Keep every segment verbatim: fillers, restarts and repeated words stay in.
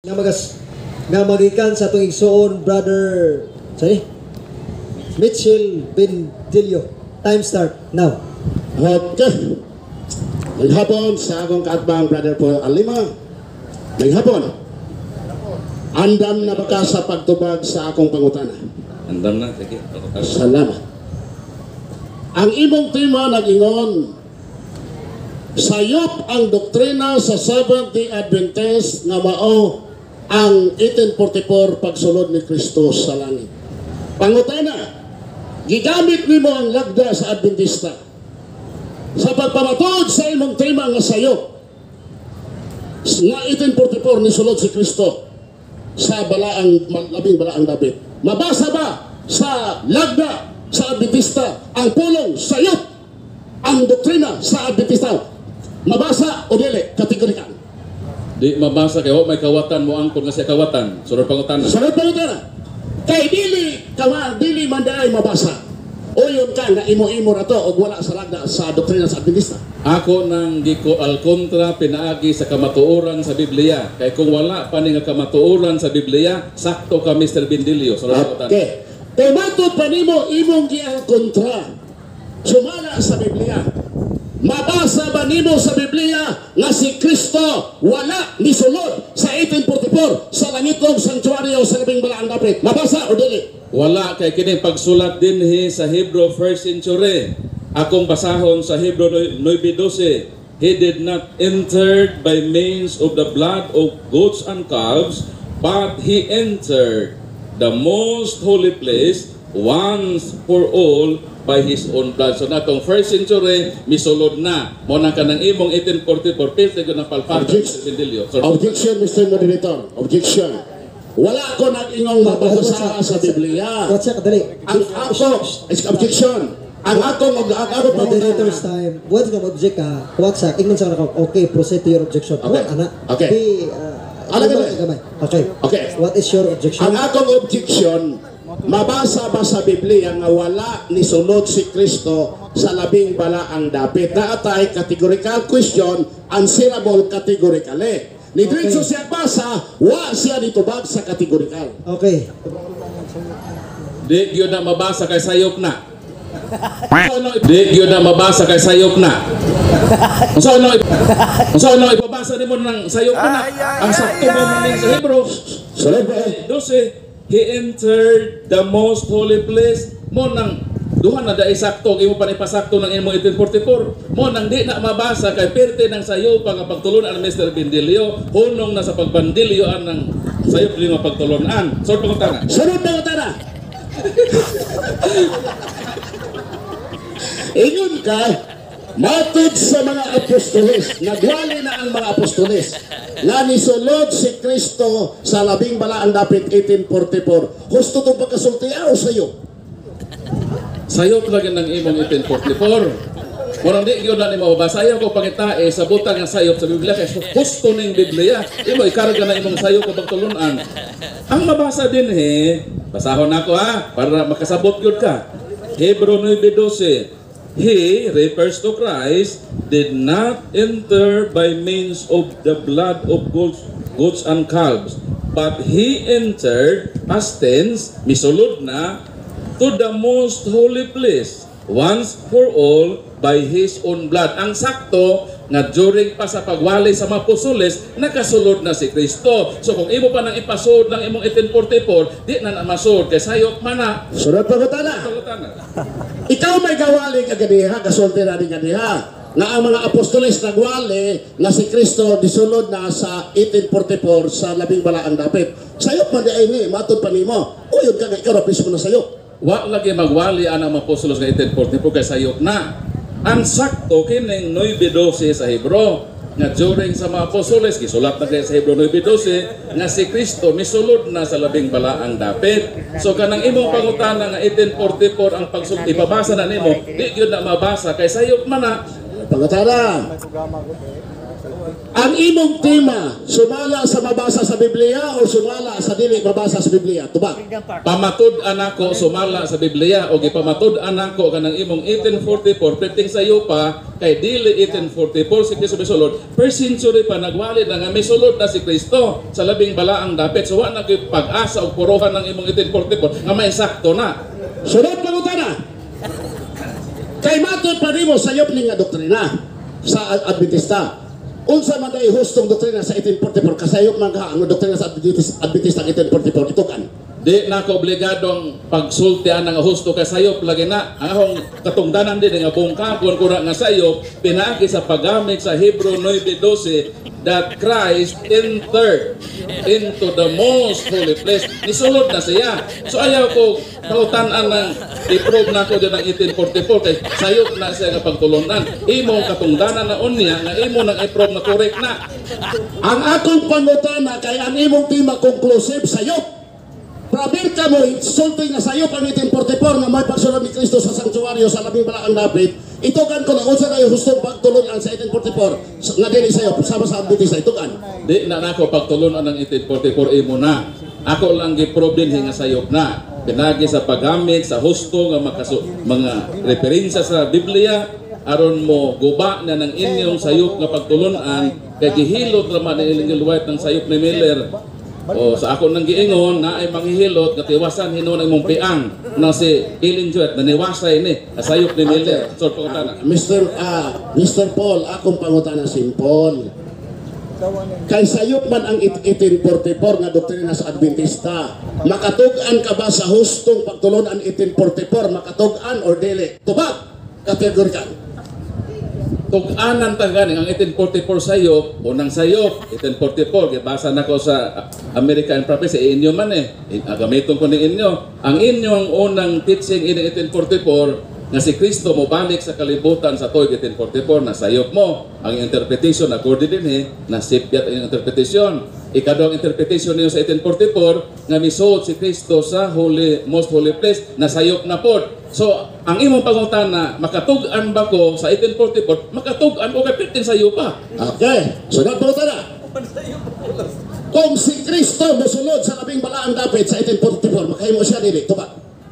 nga magas nga magikan sa atong igsoon brother sorry Mitchell Bendilio. Time start now. Okay. Maghapon sa akong kaatbang brother Paul Alima. Maghapon. Andam na baka sa pagtubag sa akong pangutana. Andam na, sige. Salamat. Ang imong tema nag-ingon, sayop ang doktrina sa Seventh-day Adventist nga mao ang eighteen forty-four pagsulod ni Kristo sa langit. Pangutana, gigamit nimo ang lagda sa Adventista sa pagpamatod sa imong tema nga sayop nga eighteen forty-four ni sulod si Kristo sa balaang labing balaang David. Mabasa ba sa lagda sa Adventista ang pulong sayop ang doktrina sa Adventista? Mabasa o dili? Kategorikal. Di mabasa kayo, may kawatan mo angkon nga siya kawatan. Sunod pangutan. Sunod pangutan. Kay dili kawa dili man daay mabasa. O yun ka nga imo-imo na to o wala sa lagda sa doktrina sa Adventista. Ako nang giko al kontra pinaagi sa kamatuoran sa Biblia. Kay kung wala pa ni nga kamatuoran sa Biblia, sakto ka Mister Bendilio. Sunod pangutan. Okay. Kay matod pa nimo imong gi al kontra. Sumala sa Biblia. Mabasa ba nimo sa Biblia nga si Kristo wala ni sulod sa eighteen forty-four sa langitong sanctuaryo sa labing balaang David? Mabasa o dili? Wala, kay kining pagsulat dinhi sa Hebrew first century. Akong basahon sa Hebrew nine twelve. He did not enter by means of the blood of goats and calves, but he entered the most holy place once for all by his own blood. So natong first century, misulod na. Muna ka ng imong eighteen forty-four, pilte ko ng palpata. Objection, Mister Moderator. Objection. Wala ko nag-ingong mababasa sa Biblia. What's that? Dali. Ang ako, objection. Ang akong, ang ako, moderator's time. Once ka mag-object ka, what's that? Ingnan sa ako, okay, proceed to your objection. Okay. Anak. Okay. Be, uh, Alam ka Okay. Okay. What is your objection? Ang akong objection, mabasa ba sa Biblia nga wala ni sulod si Kristo sa labing balaang David? Naatay categorical question, answerable categorically. Ni okay. Dito siya basa, wa siya nitubag sa categorical. Okay. Di yun na mabasa kay sayop na. Di yun na mabasa kay sayop na. Kung saan no, kung saan no ipabasa nimo ng sayop na. Ang sakto mo man sa Hebrew. twelve, he entered the most holy place. Mo nang duha na dai sakto imo pa ipasakto ng imo eighteen forty-four. Mo nang di na mabasa kay perti ng sayop nga pagtulunan Mister Bendilio, hunong na sa pagbandilyoan ng sayop lima pagtulunan. Sunod pangutana. Sunod pangutana. Ingon ka, matod sa mga apostoles, nagwali na ang mga apostoles, nga nisulod si Kristo sa labing balaang David eighteen forty-four. Gusto itong pagkasultiyaw sa'yo. Sa'yo talaga ng imong eighteen forty-four. Kung hindi yun na ni mababasa, ayaw ko pangitae sa butang ng sayop sa Biblia, kasi gusto ng Biblia. Imo, ikarga na imong sayop o pagtulunan. Ang mabasa din he, basahon ako ha, para makasabot yun ka. Hebrew nine twelve. He refers to Christ, did not enter by means of the blood of goats, goats and calves, but he entered, past tense, misulod na, to the most holy place, once for all, by his own blood. Ang sakto, nga during pa sa pagwali sa mga apostoles, nakasulod na si Kristo. So kung imo pa nang ipasod ng imong eighteen forty-four, di na namasod, kay sayop man na. Sunod pagutana. Ikaw may gawali ka ganiha, kasulti na rin ganiha, na ang mga apostoles nagwali na si Kristo disulod na sa eighteen forty-four sa labing balaang David. Sayop man di ay ni, matod pa nimo. O yun ka nga, ikaw rapis mo na sayop. Wa lagi magwali ang mga apostoles ng eighteen forty-four kay sayop na. Ang sakto kining nine twelve sa Hebrew nga during sa mga apostoles gisulat na kay sa Hebrew nine twelve nga si Kristo misulod na sa labing balaang David. So kanang imong pangutana nga eighteen forty-four ang pagsulti ipabasa na nimo, di gyud na mabasa kay sayop man na. Pangutana. Ang imong tema, sumala sa mabasa sa Biblia o sumala sa dili mabasa sa Biblia? Tubag. Pamatud-an ako sumala sa Biblia o gipamatud-an ako kanang imong eighteen forty-four piting sa iyo pa kay dili eighteen forty-four si Kristo misulod. First century pa nagwali na nga misulod na si Kristo sa labing balaang dapit. So wa na gyud pag-asa og puruhan ng imong eighteen forty-four nga may sakto na. Sunod pangutana. Kay matud pa nimo sa yop nga doktrina sa Adventista. Unsa man day hustong doktrina sa eighteen forty-four kasayop man ka ang doktrina sa Adventista Adventista eighteen forty-four ito kan. Di na ako obligadong pagsultian ng husto kay sayop lagi na ang akong katungdanan din nga bungkapon kuna nga sayop pinaagi sa paggamit sa Hebrew nine twelve that Christ entered into the most holy place. Nisulod na siya. So ayaw ko pautan-an ng i-prove na ko dyan ng eighteen forty-four kay sayop na siya nga pagtulunan. Imo katungdanan na unya nga imo nang i-prove na correct na. Ang akong pangutana kay ang imong tema conclusive sayop. Prabir ka mo, sulti nga sayop ang eighteen forty-four na may pagsunod ni Kristo sa sanctuaryo sa labing balaang dapit. Ito kan ko na unsa kayo hustong pagtulunan sa eighteen forty-four nga dili sayop sama sa Adventista ito kan. Di na nako pagtulunan ng eighteen forty-four imo na. Ako lang gi-prove din nga sayop na. Pinagi sa paggamit sa husto nga makasu mga referensya sa Biblia aron mo guba na ng inyong sayop nga pagtulunan kay gihilot ra man ilang giluwat ng sayop ni Miller. O sa ako nang giingon na ay manghihilot nga tiwasan hinuon imong piang na si Ellen Joet na niwasay ni asayop ni Miller. So pangutana. Mister Ah, Mister Paul, akong pangutana simple. Kay sayop man ang eighteen forty-four nga doktrina sa Adventista. Makatug-an ka ba sa hustong pagtulunan eighteen forty-four? Makatug-an or dili? Tubag, kategorikal. Tug-anan ta gani ang eighteen forty-four sayop unang sayop eighteen forty-four gibasa nako sa American Prophecy inyo man eh gamiton ko ni inyo ang inyong unang teaching in eighteen forty-four nga si Kristo mo balik sa kalibutan sa tuig eighteen forty-four na sayop mo ang interpretation according din eh na sipyat ang interpretation ikadong interpretation niyo sa eighteen forty-four nga misuot si Kristo sa holy most holy place na sayop na pod. So ang imong pangutana makatug-an ba ko sa eighteen forty-four makatug-an o kay pitin sayo pa. Okay, sunod pangutana. Kung si Kristo mosulod sa labing balaang dapit sa eighteen forty-four makahimo siya dili tubag.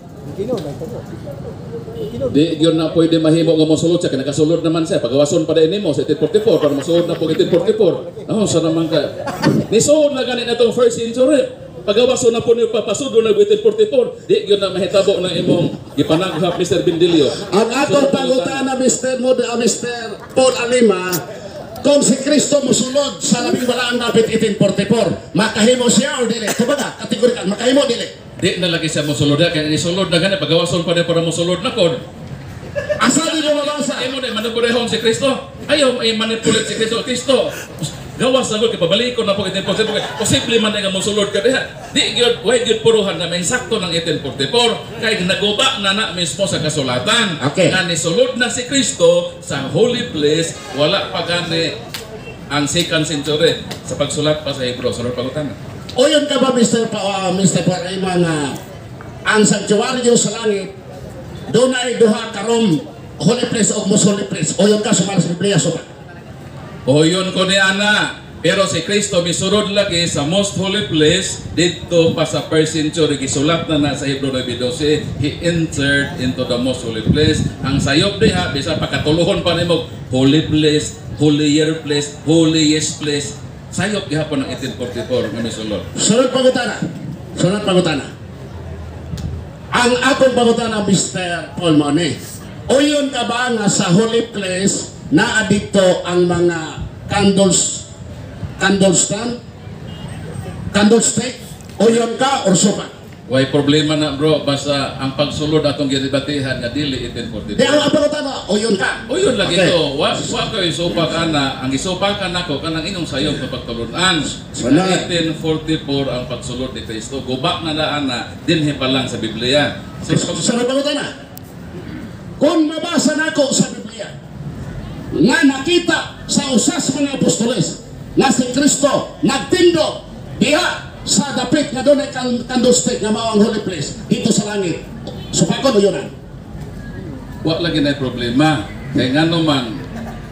Di yun na pwede mahimo nga mosulod siya kaya nakasulod naman siya pagawason pa din nimo sa eighteen forty-four para masulod na po eighteen forty-four. Oh, sa naman ka nisuod na ganit na itong first century pagawason na po niyo papasudo na eighteen forty-four di yun na mahitabo na imong gipanaghap Mister Bindilio. Ang atong pangutana Mister Mod uh, Mister Paul Alima, kung si Kristo mosulod sa labing balaang dapit eighteen forty-four makahimo siya or dili tubag kategorikal makahimo dili. Di na lagi siya mosulod kaya isulod na gani pagawason pa din para mosulod na kon. Asa di mo mabasa? Imo na manipulahon si Kristo. Ayaw ay manipulate si Kristo. Kristo gawas na gud kay pabalik ko na po eighteen forty-four. Posible man nga mosulod ka diha. Di gyud way gyud puruhan na may sakto ng eighteen forty-four kay naguba na na mismo sa kasulatan. Okay. Na nisulod na si Kristo sa holy place wala pa gani ang second century sa pagsulat pa sa Hebrew. Sunod pangutana. Oyon ka ba Mister Pa, uh, Mister Paraima na ang sanctuaryo sa langit doon ay duha karong holy place o most holy place. Oyon ka sumala sa Biblia so Oyon ko ni ana. Pero si Kristo misurod lagi sa most holy place dito pa sa first century gisulat na na sa Hebrew nine twelve he entered into the most holy place. Ang sayop diha bisa pakatuluhon pa nimo holy place, holier place, holiest place. Sayop gihapon ng eighteen forty-four nga misulod. Sunod pangutana. Sunod pangutana. Ang akong pangutana Mister Paul Mone. Oyon ka ba nga sa holy place naa dito ang mga candles candlestand candlestick oyon ka or sopa? Way problema na bro basta ang pagsulod atong gidebatihan nga dili eighteen forty-four. Di ang pangutana oyon ka. Oyon lagi Okay. to. Wa wa ko isupak ana ang isupakan nako kanang inyong sayop nga pagtulunan. Wala. eighteen forty-four ang pagsulod ni Kristo. Gubak na daan na dinhi pa lang sa Biblia. So, Sunod pangutana. Kung mabasa nako sa Biblia nga nakita sa usas mga apostoles na si Kristo nagtindog diha sa dapit nga doon ay candlestick nga mao ang holy place dito sa langit. Supakon o yun. wa lagi na problema. Kay ngano man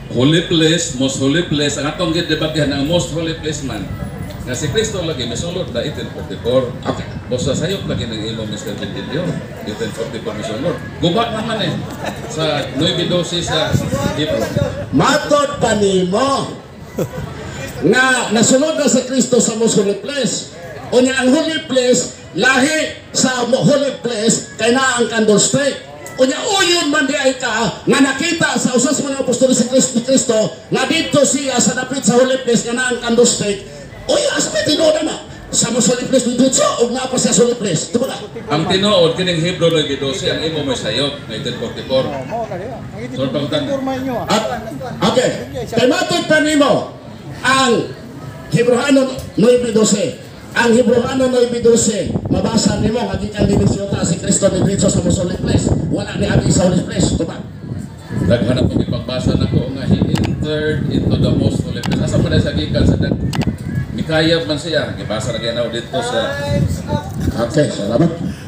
holy place, most holy place, ang atong gidebatihan ang most holy place man. Nga si Kristo lagi misulod na eighteen forty-four. Okay. Bosa sayop lagi ng imo mister Bentilio. eighteen forty-four misulod. Guba naman eh sa nine twelve sa Hebrew. Matod pa nimo nga nasunod na si Kristo sa most holy place. O niya ang holy place, lahi sa mo- holy place, kay na ang candlestick. O niya uyon man di ay ka, nga nakita sa usas mga apostol si Kristo, ni Kristo, nga dito siya sa dapit sa holy place, nga na ang candlestick. O yun, asa may tinoda na. Sa most holy place, dito siya, o nga pa siya sa holy place. Diba na? Ang tinuod kining Hebrew nine twelve ang imo may sayop eighteen forty-four. So pagtan At, okay, kay matod pa nimo, ang Hebreano nine twelve, ang Hebreano nine twelve, mabasa nimo nga gikan dinhi siya si Kristo ni dito sa most holy place. Wala ni agi sa holy place, diba? daghan na pag ipagbasa nako nga he entered into the most holy place. Asa man sa gikan sa dag Mikayab man siya, gibasa ra gyud dito sa Okay, salamat.